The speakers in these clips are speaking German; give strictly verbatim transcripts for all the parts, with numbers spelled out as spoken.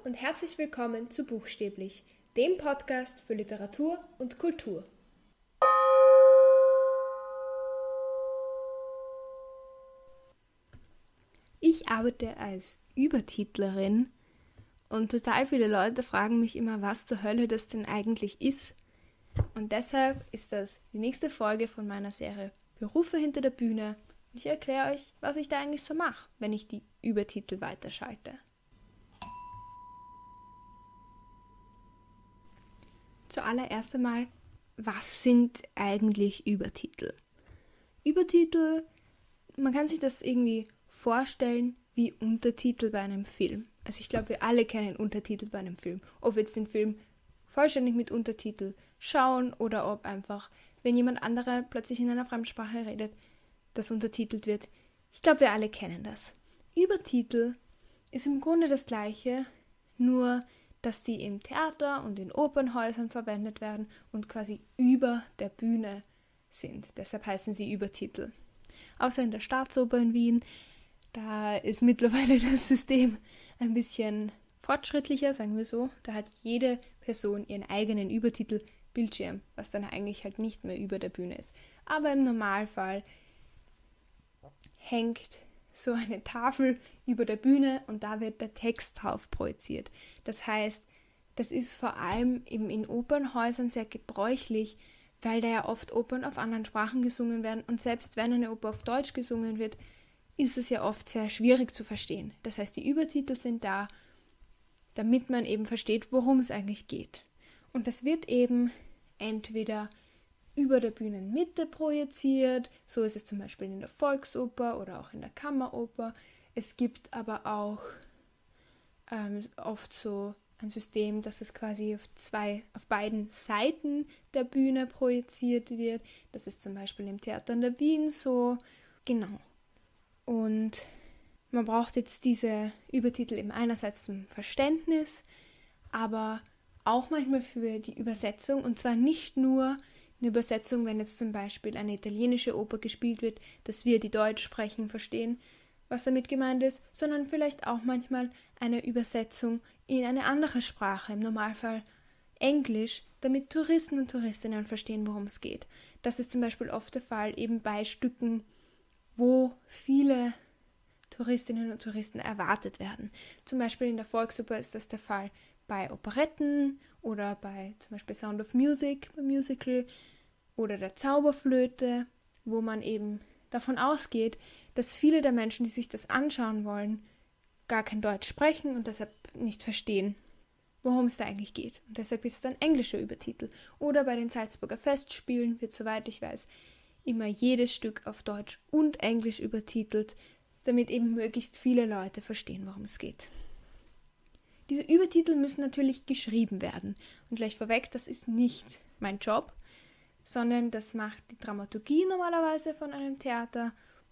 und herzlich willkommen zu Buchstäblich, dem Podcast für Literatur und Kultur. Ich arbeite als Übertitlerin und total viele Leute fragen mich immer, was zur Hölle das denn eigentlich ist. Und deshalb ist das die nächste Folge von meiner Serie Berufe hinter der Bühne. Ich erkläre euch, was ich da eigentlich so mache, wenn ich die Übertitel weiterschalte. Zuallererst einmal, was sind eigentlich Übertitel? Übertitel, man kann sich das irgendwie vorstellen wie Untertitel bei einem Film. Also ich glaube, wir alle kennen Untertitel bei einem Film. Ob wir jetzt den Film vollständig mit Untertitel schauen oder ob einfach, wenn jemand anderer plötzlich in einer Fremdsprache redet, das untertitelt wird. Ich glaube, wir alle kennen das. Übertitel ist im Grunde das Gleiche, nur dass die im Theater und in Opernhäusern verwendet werden und quasi über der Bühne sind. Deshalb heißen sie Übertitel. Außer in der Staatsoper in Wien, da ist mittlerweile das System ein bisschen fortschrittlicher, sagen wir so. Da hat jede Person ihren eigenen Übertitelbildschirm, was dann eigentlich halt nicht mehr über der Bühne ist. Aber im Normalfall hängt so eine Tafel über der Bühne und da wird der Text drauf projiziert. Das heißt, das ist vor allem eben in Opernhäusern sehr gebräuchlich, weil da ja oft Opern auf anderen Sprachen gesungen werden und selbst wenn eine Oper auf Deutsch gesungen wird, ist es ja oft sehr schwierig zu verstehen. Das heißt, die Übertitel sind da, damit man eben versteht, worum es eigentlich geht. Und das wird eben entweder über der Bühnenmitte projiziert, so ist es zum Beispiel in der Volksoper oder auch in der Kammeroper. Es gibt aber auch ähm, oft so ein System, dass es quasi auf zwei, auf beiden Seiten der Bühne projiziert wird. Das ist zum Beispiel im Theater in der Wien so. Genau. Und man braucht jetzt diese Übertitel eben einerseits zum Verständnis, aber auch manchmal für die Übersetzung. Und zwar nicht nur eine Übersetzung, wenn jetzt zum Beispiel eine italienische Oper gespielt wird, dass wir, die Deutsch sprechen, verstehen, was damit gemeint ist, sondern vielleicht auch manchmal eine Übersetzung in eine andere Sprache, im Normalfall Englisch, damit Touristen und Touristinnen verstehen, worum es geht. Das ist zum Beispiel oft der Fall eben bei Stücken, wo viele Touristinnen und Touristen erwartet werden. Zum Beispiel in der Volksoper ist das der Fall bei Operetten oder bei zum Beispiel Sound of Music, beim Musical oder der Zauberflöte, wo man eben davon ausgeht, dass viele der Menschen, die sich das anschauen wollen, gar kein Deutsch sprechen und deshalb nicht verstehen, worum es da eigentlich geht. Und deshalb ist es dann englischer Übertitel. Oder bei den Salzburger Festspielen wird, soweit ich weiß, immer jedes Stück auf Deutsch und Englisch übertitelt, damit eben möglichst viele Leute verstehen, worum es geht. Diese Übertitel müssen natürlich geschrieben werden. Und gleich vorweg, das ist nicht mein Job, sondern das macht die Dramaturgie normalerweise von einem Theater.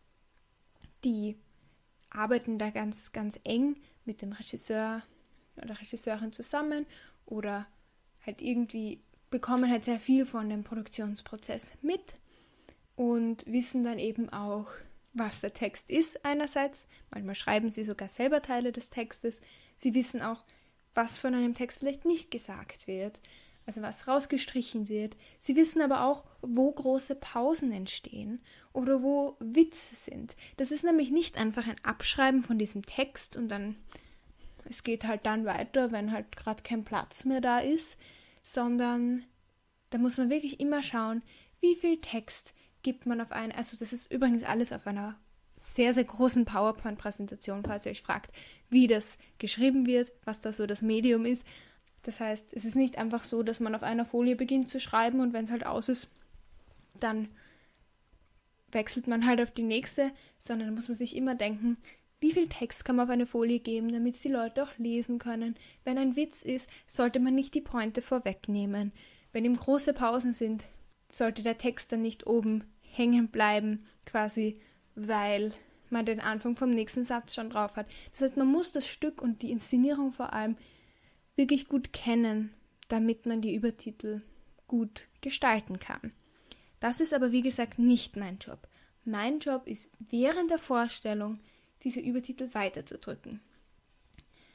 Die arbeiten da ganz, ganz eng mit dem Regisseur oder Regisseurin zusammen oder halt irgendwie bekommen halt sehr viel von dem Produktionsprozess mit und wissen dann eben auch, was der Text ist einerseits. Manchmal schreiben sie sogar selber Teile des Textes. Sie wissen auch, was von einem Text vielleicht nicht gesagt wird, also was rausgestrichen wird. Sie wissen aber auch, wo große Pausen entstehen oder wo Witze sind. Das ist nämlich nicht einfach ein Abschreiben von diesem Text und dann, es geht halt dann weiter, wenn halt gerade kein Platz mehr da ist, sondern da muss man wirklich immer schauen, wie viel Text gibt man auf eine, also das ist übrigens alles auf einer sehr, sehr großen PowerPoint-Präsentation, falls ihr euch fragt, wie das geschrieben wird, was da so das Medium ist. Das heißt, es ist nicht einfach so, dass man auf einer Folie beginnt zu schreiben und wenn es halt aus ist, dann wechselt man halt auf die nächste, sondern da muss man sich immer denken, wie viel Text kann man auf eine Folie geben, damit die Leute auch lesen können. Wenn ein Witz ist, sollte man nicht die Pointe vorwegnehmen. Wenn eben große Pausen sind, sollte der Text dann nicht oben hängen bleiben, quasi, weil man den Anfang vom nächsten Satz schon drauf hat. Das heißt, man muss das Stück und die Inszenierung vor allem wirklich gut kennen, damit man die Übertitel gut gestalten kann. Das ist aber, wie gesagt, nicht mein Job. Mein Job ist, während der Vorstellung diese Übertitel weiterzudrücken.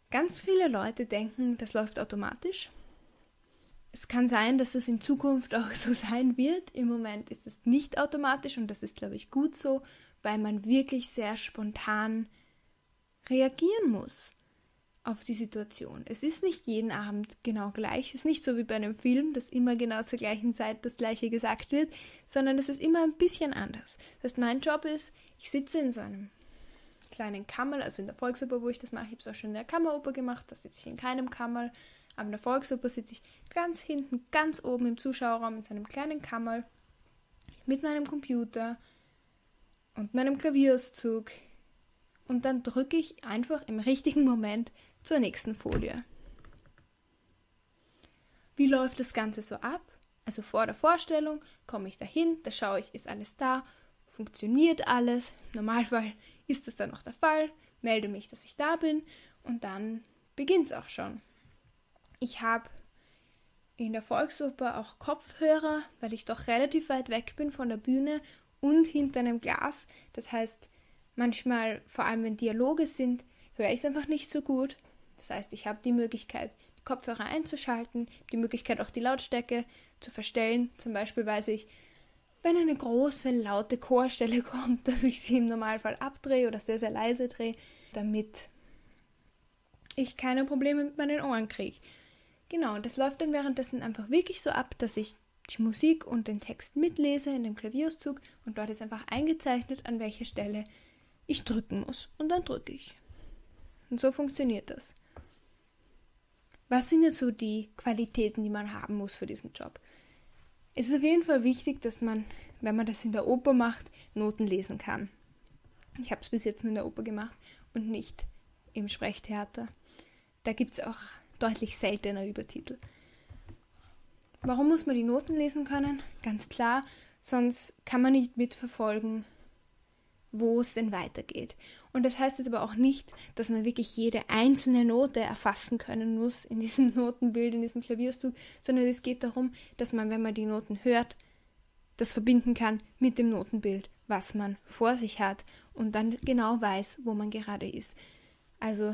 Ganz viele Leute denken, das läuft automatisch. Es kann sein, dass es in Zukunft auch so sein wird. Im Moment ist es nicht automatisch und das ist, glaube ich, gut so, weil man wirklich sehr spontan reagieren muss auf die Situation. Es ist nicht jeden Abend genau gleich. Es ist nicht so wie bei einem Film, dass immer genau zur gleichen Zeit das Gleiche gesagt wird, sondern es ist immer ein bisschen anders. Das heißt, mein Job ist, ich sitze in so einem kleinen Kammerl, also in der Volksoper, wo ich das mache. Ich habe es auch schon in der Kammeroper gemacht, da sitze ich in keinem Kammerl. Aber in der Volksoper sitze ich ganz hinten, ganz oben im Zuschauerraum in so einem kleinen Kammerl mit meinem Computer und meinem Klavierauszug. Und dann drücke ich einfach im richtigen Moment zur nächsten Folie. Wie läuft das Ganze so ab? Also vor der Vorstellung komme ich dahin, da schaue ich, ist alles da, funktioniert alles. Im Normalfall ist das dann noch der Fall, melde mich, dass ich da bin und dann beginnt es auch schon. Ich habe in der Volksoper auch Kopfhörer, weil ich doch relativ weit weg bin von der Bühne und hinter einem Glas. Das heißt, manchmal, vor allem wenn Dialoge sind, höre ich es einfach nicht so gut. Das heißt, ich habe die Möglichkeit, die Kopfhörer einzuschalten, die Möglichkeit auch die Lautstärke zu verstellen. Zum Beispiel weiß ich, wenn eine große, laute Chorstelle kommt, dass ich sie im Normalfall abdrehe oder sehr, sehr leise drehe, damit ich keine Probleme mit meinen Ohren kriege. Genau, und das läuft dann währenddessen einfach wirklich so ab, dass ich die Musik und den Text mitlese in dem Klavierauszug und dort ist einfach eingezeichnet, an welcher Stelle ich drücken muss. Und dann drücke ich. Und so funktioniert das. Was sind jetzt so die Qualitäten, die man haben muss für diesen Job? Es ist auf jeden Fall wichtig, dass man, wenn man das in der Oper macht, Noten lesen kann. Ich habe es bis jetzt nur in der Oper gemacht und nicht im Sprechtheater. Da gibt es auch deutlich seltener Übertitel. Warum muss man die Noten lesen können? Ganz klar, sonst kann man nicht mitverfolgen, wo es denn weitergeht. Und das heißt jetzt aber auch nicht, dass man wirklich jede einzelne Note erfassen können muss in diesem Notenbild, in diesem Klavierauszug, sondern es geht darum, dass man, wenn man die Noten hört, das verbinden kann mit dem Notenbild, was man vor sich hat und dann genau weiß, wo man gerade ist. Also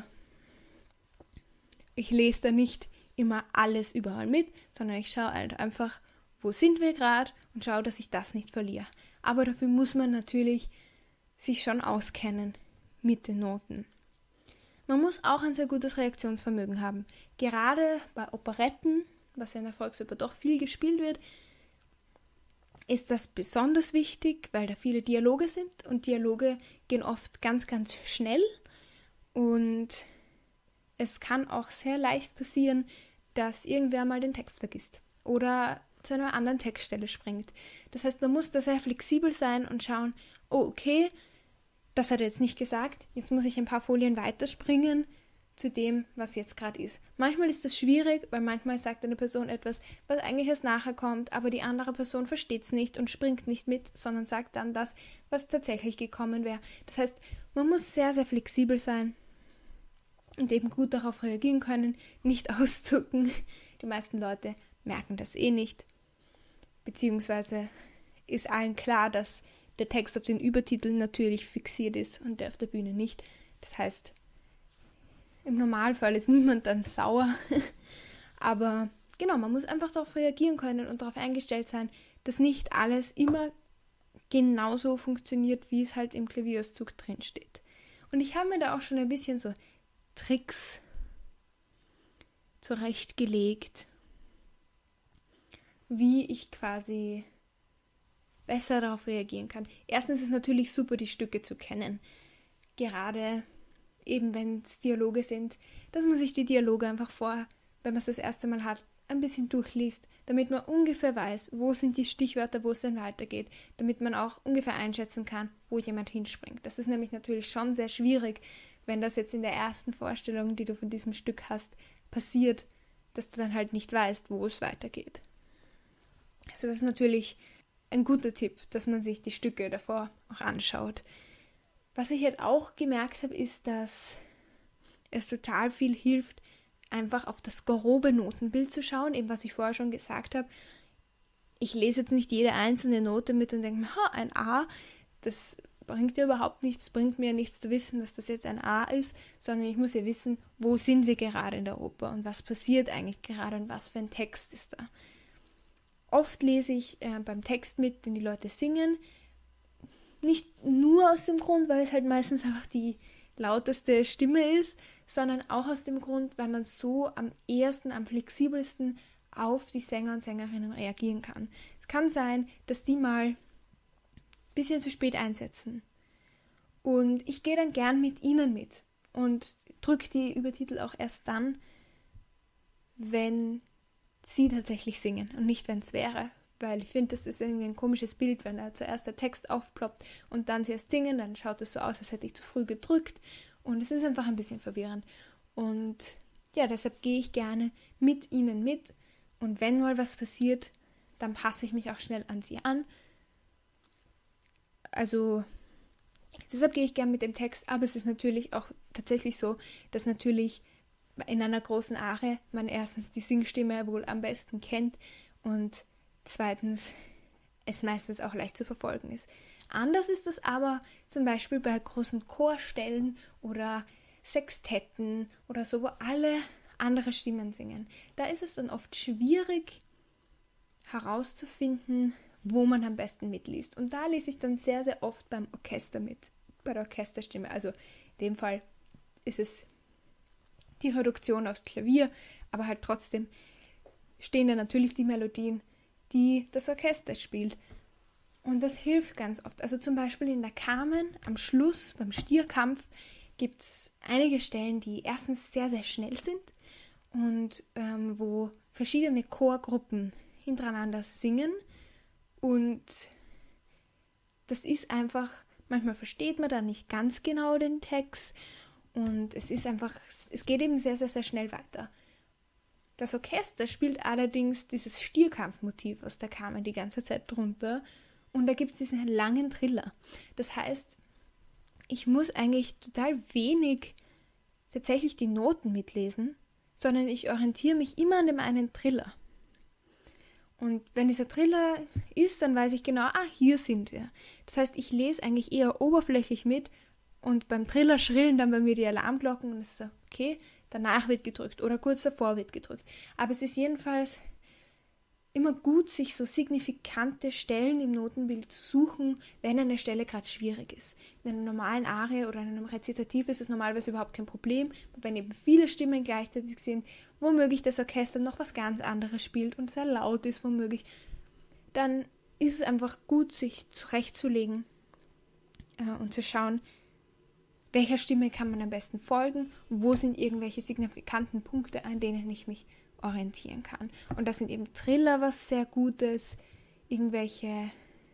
ich lese da nicht immer alles überall mit, sondern ich schaue halt einfach, wo sind wir gerade und schaue, dass ich das nicht verliere. Aber dafür muss man natürlich sich schon auskennen mit den Noten. Man muss auch ein sehr gutes Reaktionsvermögen haben. Gerade bei Operetten, was ja in der Volksoper doch viel gespielt wird, ist das besonders wichtig, weil da viele Dialoge sind und Dialoge gehen oft ganz, ganz schnell und es kann auch sehr leicht passieren, dass irgendwer mal den Text vergisst oder zu einer anderen Textstelle springt. Das heißt, man muss da sehr flexibel sein und schauen, oh okay, das hat er jetzt nicht gesagt, jetzt muss ich ein paar Folien weiterspringen zu dem, was jetzt gerade ist. Manchmal ist das schwierig, weil manchmal sagt eine Person etwas, was eigentlich erst nachher kommt, aber die andere Person versteht es nicht und springt nicht mit, sondern sagt dann das, was tatsächlich gekommen wäre. Das heißt, man muss sehr, sehr flexibel sein und eben gut darauf reagieren können, nicht auszucken. Die meisten Leute merken das eh nicht. Beziehungsweise ist allen klar, dass der Text auf den Übertiteln natürlich fixiert ist und der auf der Bühne nicht. Das heißt, im Normalfall ist niemand dann sauer. Aber genau, man muss einfach darauf reagieren können und darauf eingestellt sein, dass nicht alles immer genauso funktioniert, wie es halt im Klavierauszug drin steht. Und ich habe mir da auch schon ein bisschen so Tricks zurechtgelegt, wie ich quasi besser darauf reagieren kann. Erstens ist es natürlich super, die Stücke zu kennen. Gerade eben, wenn es Dialoge sind, dass man sich die Dialoge einfach vorher, wenn man es das erste Mal hat, ein bisschen durchliest, damit man ungefähr weiß, wo sind die Stichwörter, wo es dann weitergeht, damit man auch ungefähr einschätzen kann, wo jemand hinspringt. Das ist nämlich natürlich schon sehr schwierig, wenn das jetzt in der ersten Vorstellung, die du von diesem Stück hast, passiert, dass du dann halt nicht weißt, wo es weitergeht. Also das ist natürlich ein guter Tipp, dass man sich die Stücke davor auch anschaut. Was ich halt auch gemerkt habe, ist, dass es total viel hilft, einfach auf das grobe Notenbild zu schauen, eben was ich vorher schon gesagt habe. Ich lese jetzt nicht jede einzelne Note mit und denke mir, ha, ein A, das bringt ja überhaupt nichts, es bringt mir nichts zu wissen, dass das jetzt ein A ist, sondern ich muss ja wissen, wo sind wir gerade in der Oper und was passiert eigentlich gerade und was für ein Text ist da. Oft lese ich äh, beim Text mit, den die Leute singen, nicht nur aus dem Grund, weil es halt meistens einfach die lauteste Stimme ist, sondern auch aus dem Grund, weil man so am ehesten, am flexibelsten auf die Sänger und Sängerinnen reagieren kann. Es kann sein, dass die mal ein bisschen zu spät einsetzen. Und ich gehe dann gern mit ihnen mit und drücke die Übertitel auch erst dann, wenn sie tatsächlich singen und nicht, wenn es wäre. Weil ich finde, das ist irgendwie ein komisches Bild, wenn da zuerst der Text aufploppt und dann sie erst singen, dann schaut es so aus, als hätte ich zu früh gedrückt. Und es ist einfach ein bisschen verwirrend. Und ja, deshalb gehe ich gerne mit ihnen mit. Und wenn mal was passiert, dann passe ich mich auch schnell an sie an. Also deshalb gehe ich gerne mit dem Text, aber es ist natürlich auch tatsächlich so, dass natürlich in einer großen Arie man erstens die Singstimme wohl am besten kennt und zweitens es meistens auch leicht zu verfolgen ist. Anders ist das aber zum Beispiel bei großen Chorstellen oder Sextetten oder so, wo alle andere Stimmen singen. Da ist es dann oft schwierig herauszufinden, wo man am besten mitliest. Und da lese ich dann sehr, sehr oft beim Orchester mit, bei der Orchesterstimme. Also in dem Fall ist es die Reduktion aufs Klavier, aber halt trotzdem stehen da natürlich die Melodien, die das Orchester spielt. Und das hilft ganz oft. Also zum Beispiel in der Carmen am Schluss, beim Stierkampf, gibt es einige Stellen, die erstens sehr, sehr schnell sind und ähm, wo verschiedene Chorgruppen hintereinander singen. Und das ist einfach, manchmal versteht man da nicht ganz genau den Text und es ist einfach, es geht eben sehr, sehr, sehr schnell weiter. Das Orchester spielt allerdings dieses Stierkampfmotiv aus der Carmen die ganze Zeit drunter und da gibt es diesen langen Triller. Das heißt, ich muss eigentlich total wenig tatsächlich die Noten mitlesen, sondern ich orientiere mich immer an dem einen Triller. Und wenn dieser Triller ist, dann weiß ich genau, ah, hier sind wir. Das heißt, ich lese eigentlich eher oberflächlich mit und beim Triller schrillen dann bei mir die Alarmglocken und es ist so, okay, danach wird gedrückt oder kurz davor wird gedrückt. Aber es ist jedenfalls immer gut, sich so signifikante Stellen im Notenbild zu suchen, wenn eine Stelle gerade schwierig ist. In einer normalen Arie oder in einem Rezitativ ist es normalerweise überhaupt kein Problem, wenn eben viele Stimmen gleichzeitig sind, womöglich das Orchester noch was ganz anderes spielt und sehr laut ist, womöglich, dann ist es einfach gut, sich zurechtzulegen äh, und zu schauen, welcher Stimme kann man am besten folgen, wo sind irgendwelche signifikanten Punkte, an denen ich mich orientieren kann. Und das sind eben Triller, was sehr gut ist, irgendwelche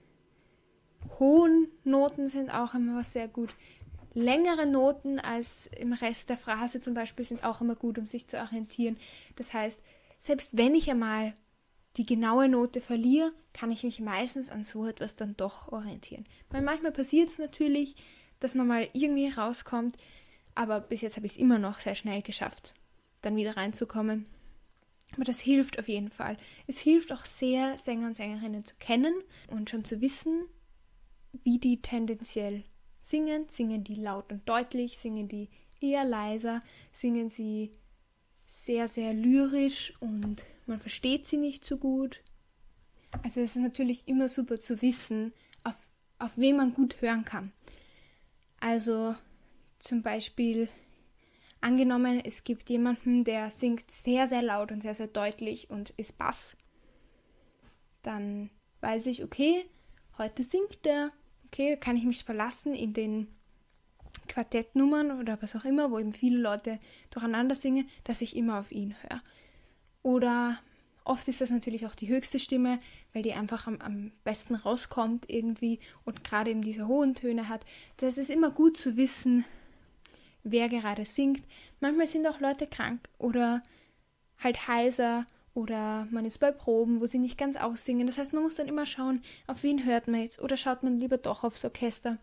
hohen Noten sind auch immer was sehr gut. Längere Noten als im Rest der Phrase zum Beispiel sind auch immer gut, um sich zu orientieren. Das heißt, selbst wenn ich einmal die genaue Note verliere, kann ich mich meistens an so etwas dann doch orientieren. Weil manchmal passiert es natürlich, dass man mal irgendwie rauskommt, aber bis jetzt habe ich es immer noch sehr schnell geschafft, dann wieder reinzukommen. Aber das hilft auf jeden Fall. Es hilft auch sehr, Sänger und Sängerinnen zu kennen und schon zu wissen, wie die tendenziell singen. Singen die laut und deutlich, singen die eher leiser, singen sie sehr, sehr lyrisch und man versteht sie nicht so gut. Also es ist natürlich immer super zu wissen, auf, auf wen man gut hören kann. Also zum Beispiel angenommen, es gibt jemanden, der singt sehr, sehr laut und sehr, sehr deutlich und ist Bass. Dann weiß ich, okay, heute singt der. Okay, da kann ich mich verlassen in den Quartettnummern oder was auch immer, wo eben viele Leute durcheinander singen, dass ich immer auf ihn höre. Oder oft ist das natürlich auch die höchste Stimme, weil die einfach am, am besten rauskommt irgendwie und gerade eben diese hohen Töne hat. Das ist immer gut zu wissen, wer gerade singt. Manchmal sind auch Leute krank oder halt heiser oder man ist bei Proben, wo sie nicht ganz aussingen. Das heißt, man muss dann immer schauen, auf wen hört man jetzt oder schaut man lieber doch aufs Orchester.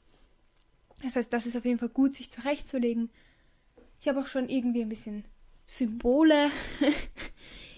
Das heißt, das ist auf jeden Fall gut, sich zurechtzulegen. Ich habe auch schon irgendwie ein bisschen Symbole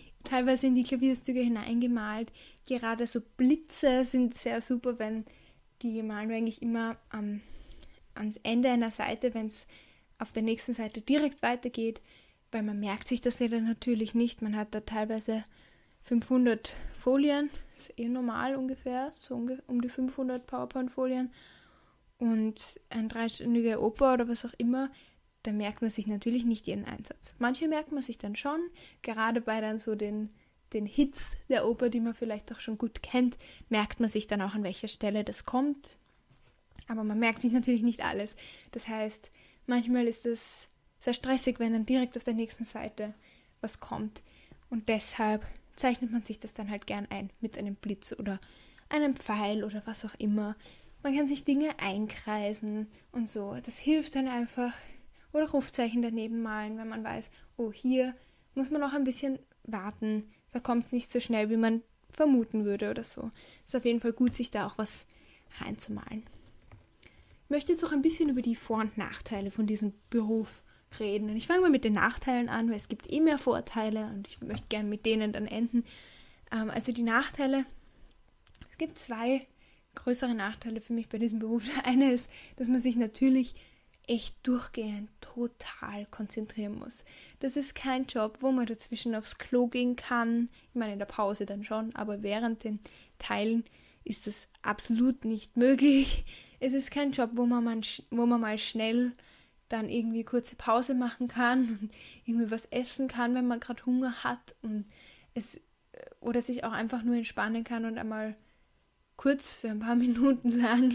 teilweise in die Klavierstücke hineingemalt. Gerade so Blitze sind sehr super, wenn Die malen wir eigentlich immer am, ans Ende einer Seite, wenn es auf der nächsten Seite direkt weitergeht, weil man merkt sich das ja dann natürlich nicht. Man hat da teilweise fünfhundert Folien, das ist eh normal ungefähr, so um die fünfhundert PowerPoint-Folien und ein dreistündiger Oper oder was auch immer, da merkt man sich natürlich nicht jeden Einsatz. Manche merkt man sich dann schon, gerade bei dann so den, den Hits der Oper, die man vielleicht auch schon gut kennt, merkt man sich dann auch, an welcher Stelle das kommt. Aber man merkt sich natürlich nicht alles. Das heißt, manchmal ist es sehr stressig, wenn dann direkt auf der nächsten Seite was kommt. Und deshalb zeichnet man sich das dann halt gern ein mit einem Blitz oder einem Pfeil oder was auch immer. Man kann sich Dinge einkreisen und so. Das hilft dann einfach. Oder Rufzeichen daneben malen, wenn man weiß, oh, hier muss man noch ein bisschen warten. Da kommt es nicht so schnell, wie man vermuten würde oder so. Ist auf jeden Fall gut, sich da auch was reinzumalen. Ich möchte jetzt auch ein bisschen über die Vor- und Nachteile von diesem Beruf reden. Und ich fange mal mit den Nachteilen an, weil es gibt eh mehr Vorteile und ich möchte gerne mit denen dann enden. Ähm, also die Nachteile, es gibt zwei größere Nachteile für mich bei diesem Beruf. Der eine ist, dass man sich natürlich echt durchgehend total konzentrieren muss. Das ist kein Job, wo man dazwischen aufs Klo gehen kann. Ich meine, in der Pause dann schon, aber während den Teilen ist das absolut nicht möglich. Es ist kein Job, wo man, man, wo man mal schnell dann irgendwie kurze Pause machen kann und irgendwie was essen kann, wenn man gerade Hunger hat und es oder sich auch einfach nur entspannen kann und einmal kurz für ein paar Minuten lang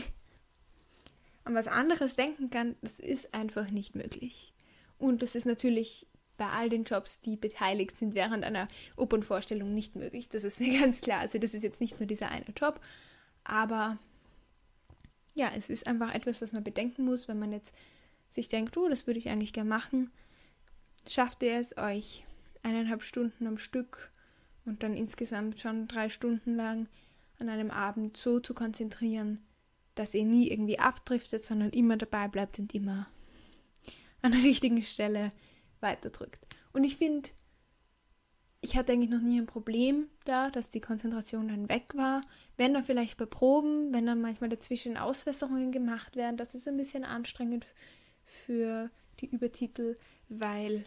an was anderes denken kann. Das ist einfach nicht möglich. Und das ist natürlich bei all den Jobs, die beteiligt sind während einer Opernvorstellung, nicht möglich. Das ist ganz klar. Also das ist jetzt nicht nur dieser eine Job, aber ja, es ist einfach etwas, was man bedenken muss, wenn man jetzt sich denkt, oh, das würde ich eigentlich gerne machen. Schafft ihr es, euch eineinhalb Stunden am Stück und dann insgesamt schon drei Stunden lang an einem Abend so zu konzentrieren, dass ihr nie irgendwie abdriftet, sondern immer dabei bleibt und immer an der richtigen Stelle weiterdrückt. Und ich finde, ich hatte eigentlich noch nie ein Problem da, dass die Konzentration dann weg war. Wenn dann vielleicht bei Proben, wenn dann manchmal dazwischen Auswässerungen gemacht werden, das ist ein bisschen anstrengend für die Übertitel, weil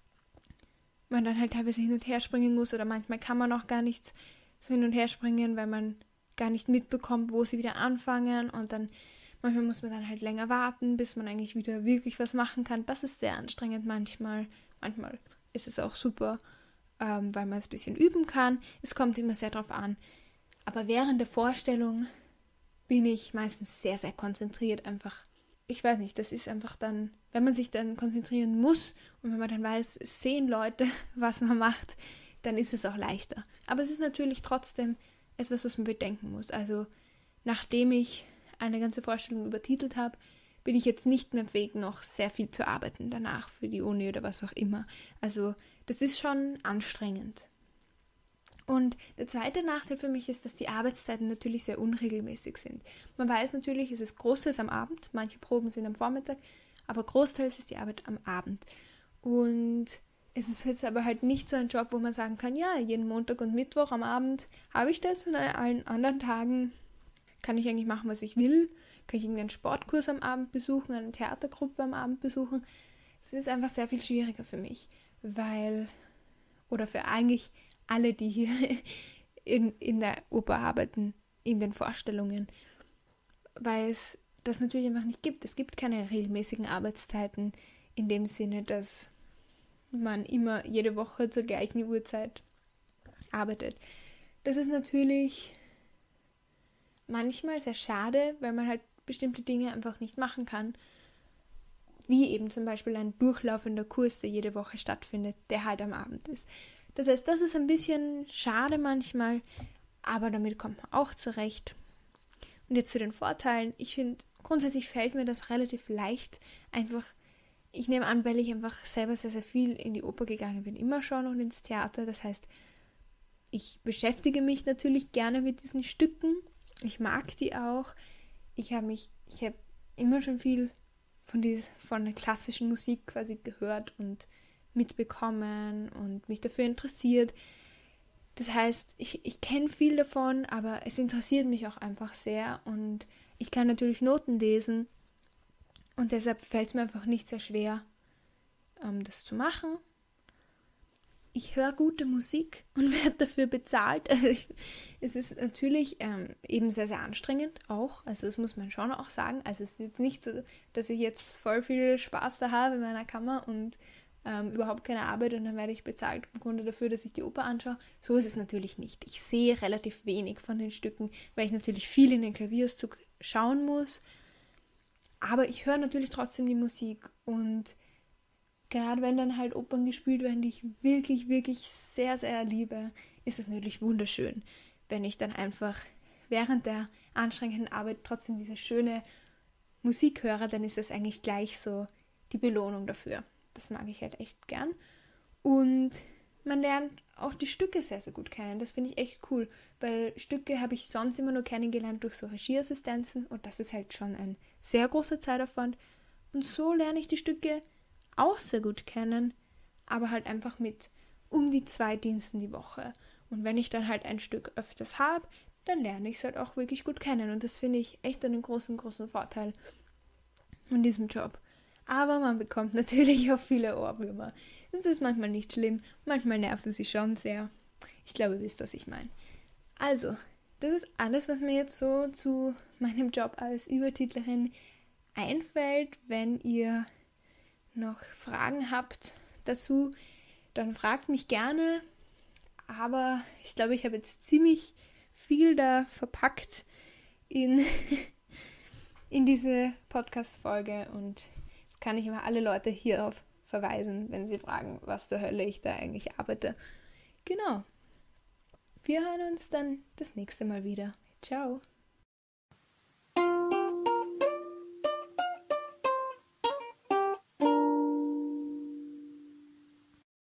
man dann halt teilweise hin und her springen muss oder manchmal kann man auch gar nicht so hin und her springen, weil man gar nicht mitbekommt, wo sie wieder anfangen und dann manchmal muss man dann halt länger warten, bis man eigentlich wieder wirklich was machen kann. Das ist sehr anstrengend manchmal. Manchmal ist es auch super, ähm, weil man es ein bisschen üben kann. Es kommt immer sehr drauf an. Aber während der Vorstellung bin ich meistens sehr, sehr konzentriert. Einfach, ich weiß nicht, das ist einfach dann, wenn man sich dann konzentrieren muss und wenn man dann weiß, es sehen Leute, was man macht, dann ist es auch leichter. Aber es ist natürlich trotzdem etwas, was man bedenken muss. Also nachdem ich eine ganze Vorstellung übertitelt habe, bin ich jetzt nicht mehr fähig, noch sehr viel zu arbeiten danach für die Uni oder was auch immer. Also das ist schon anstrengend. Und der zweite Nachteil für mich ist, dass die Arbeitszeiten natürlich sehr unregelmäßig sind. Man weiß natürlich, es ist großteils am Abend, manche Proben sind am Vormittag, aber großteils ist die Arbeit am Abend. Und es ist jetzt aber halt nicht so ein Job, wo man sagen kann, ja, jeden Montag und Mittwoch am Abend habe ich das und an allen anderen Tagen kann ich eigentlich machen, was ich will. Kann ich irgendeinen Sportkurs am Abend besuchen, eine Theatergruppe am Abend besuchen. Das ist einfach sehr viel schwieriger für mich, weil, oder für eigentlich alle, die hier in, in der Oper arbeiten, in den Vorstellungen, weil es das natürlich einfach nicht gibt. Es gibt keine regelmäßigen Arbeitszeiten in dem Sinne, dass man immer jede Woche zur gleichen Uhrzeit arbeitet. Das ist natürlich manchmal sehr schade, weil man halt bestimmte Dinge einfach nicht machen kann, wie eben zum Beispiel ein durchlaufender Kurs, der jede Woche stattfindet, der halt am Abend ist. Das heißt, das ist ein bisschen schade manchmal, aber damit kommt man auch zurecht. Und jetzt zu den Vorteilen. Ich finde, grundsätzlich fällt mir das relativ leicht, einfach, ich nehme an, weil ich einfach selber sehr, sehr viel in die Oper gegangen bin, immer schon und ins Theater. Das heißt, ich beschäftige mich natürlich gerne mit diesen Stücken. Ich mag die auch. Ich habe mich, ich habe immer schon viel von, die, von der klassischen Musik quasi gehört und mitbekommen und mich dafür interessiert. Das heißt, ich, ich kenne viel davon, aber es interessiert mich auch einfach sehr und Ich kann natürlich Noten lesen und deshalb fällt es mir einfach nicht sehr schwer, ähm, das zu machen. Ich höre gute Musik und werde dafür bezahlt. Also ich, es ist natürlich ähm, eben sehr, sehr anstrengend auch. Also das muss man schon auch sagen. Also es ist jetzt nicht so, dass ich jetzt voll viel Spaß da habe in meiner Kammer und ähm, überhaupt keine Arbeit und dann werde ich bezahlt im Grunde dafür, dass ich die Oper anschaue. So ist es natürlich nicht. Ich sehe relativ wenig von den Stücken, weil ich natürlich viel in den Klavierauszug schauen muss. Aber ich höre natürlich trotzdem die Musik und gerade wenn dann halt Opern gespielt werden, die ich wirklich, wirklich sehr, sehr liebe, ist es natürlich wunderschön, wenn ich dann einfach während der anstrengenden Arbeit trotzdem diese schöne Musik höre, dann ist das eigentlich gleich so die Belohnung dafür. Das mag ich halt echt gern. Und man lernt auch die Stücke sehr, sehr gut kennen. Das finde ich echt cool, weil Stücke habe ich sonst immer nur kennengelernt durch so Regieassistenzen und das ist halt schon ein sehr großer Zeitaufwand. Und so lerne ich die Stücke auch sehr gut kennen, aber halt einfach mit um die zwei Diensten die Woche. Und wenn ich dann halt ein Stück öfters habe, dann lerne ich es halt auch wirklich gut kennen. Und das finde ich echt einen großen, großen Vorteil in diesem Job. Aber man bekommt natürlich auch viele Ohrwürmer. Das ist manchmal nicht schlimm, manchmal nerven sie schon sehr. Ich glaube, ihr wisst, was ich meine. Also, das ist alles, was mir jetzt so zu meinem Job als Übertitlerin einfällt. Wenn ihr noch Fragen habt dazu, dann fragt mich gerne. Aber ich glaube, ich habe jetzt ziemlich viel da verpackt in, in diese Podcast-Folge und jetzt kann ich immer alle Leute hierauf verweisen, wenn sie fragen, was zur Hölle ich da eigentlich arbeite. Genau. Wir hören uns dann das nächste Mal wieder. Ciao.